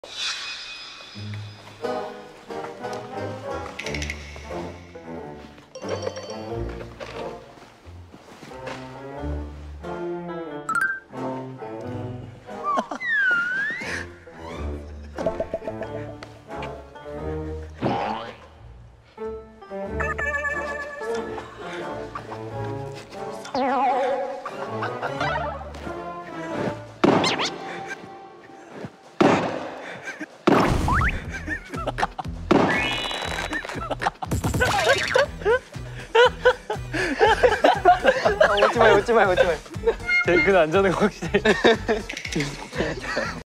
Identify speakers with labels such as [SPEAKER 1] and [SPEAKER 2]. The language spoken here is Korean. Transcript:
[SPEAKER 1] 웃지 마요, 웃지 마요, 웃지 마요.
[SPEAKER 2] 제일 안 자는 거 확실히.